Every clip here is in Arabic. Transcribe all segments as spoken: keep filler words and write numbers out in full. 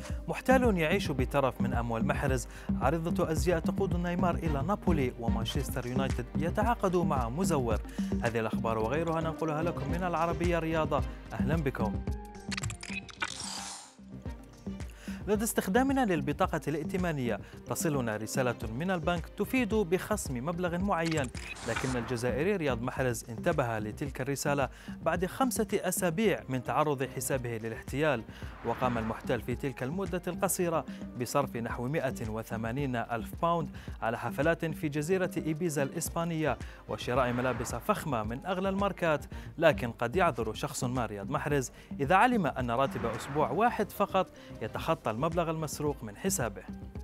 محتال يعيش بترف من أموال محرز، عارضة أزياء تقود نيمار إلى نابولي، ومانشستر يونايتد يتعاقد مع مزور. هذه الأخبار وغيرها ننقلها لكم من العربية رياضة. أهلا بكم. لدى استخدامنا للبطاقة الائتمانية تصلنا رسالة من البنك تفيد بخصم مبلغ معين، لكن الجزائري رياض محرز انتبه لتلك الرسالة بعد خمسة أسابيع من تعرض حسابه للاحتيال. وقام المحتال في تلك المدة القصيرة بصرف نحو مئة وثمانين ألف باوند على حفلات في جزيرة إيبيزا الإسبانية وشراء ملابس فخمة من أغلى الماركات. لكن قد يعذر شخص ما رياض محرز إذا علم أن راتب أسبوع واحد فقط يتخطى المبلغ المسروق من حسابه.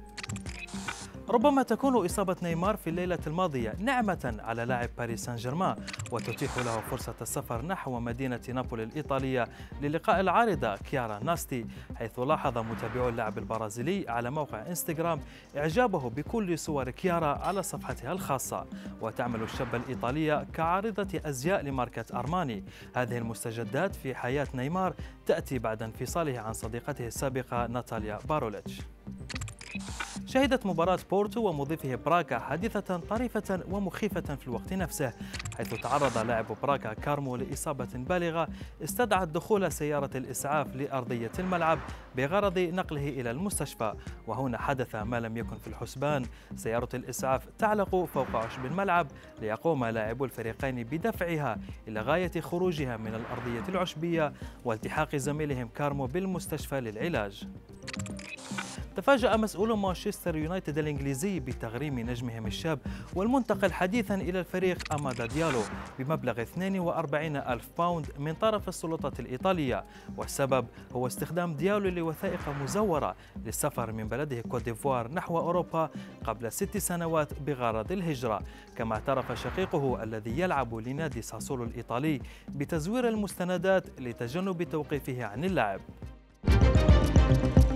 ربما تكون إصابة نيمار في الليلة الماضية نعمة على لاعب باريس سان جيرمان، وتتيح له فرصة السفر نحو مدينة نابولي الإيطالية للقاء العارضة كيارا ناستي، حيث لاحظ متابعو اللاعب البرازيلي على موقع انستغرام إعجابه بكل صور كيارا على صفحتها الخاصة. وتعمل الشابة الإيطالية كعارضة أزياء لماركة أرماني. هذه المستجدات في حياة نيمار تأتي بعد انفصاله عن صديقته السابقة ناتاليا باروليتش. شهدت مباراة بورتو ومضيفه براكا حادثة طريفة ومخيفة في الوقت نفسه، حيث تعرض لاعب براكا كارمو لإصابة بالغة استدعت دخول سيارة الإسعاف لأرضية الملعب بغرض نقله إلى المستشفى. وهنا حدث ما لم يكن في الحسبان، سيارة الإسعاف تعلق فوق عشب الملعب ليقوم لاعبو الفريقين بدفعها إلى غاية خروجها من الأرضية العشبية والتحاق زميلهم كارمو بالمستشفى للعلاج. تفاجأ مسؤول مانشستر يونايتد الإنجليزي بتغريم نجمهم الشاب والمنتقل حديثا إلى الفريق أمادا ديالو بمبلغ اثنين وأربعين ألف باوند من طرف السلطات الإيطالية، والسبب هو استخدام ديالو لوثائق مزورة للسفر من بلده كوت ديفوار نحو أوروبا قبل ست سنوات بغرض الهجرة. كما اعترف شقيقه الذي يلعب لنادي ساسولو الإيطالي بتزوير المستندات لتجنب توقيفه عن اللعب.